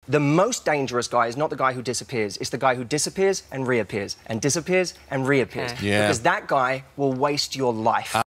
The most dangerous guy is not the guy who disappears. It's the guy who disappears and reappears and disappears and reappears. Yeah. Because that guy will waste your life.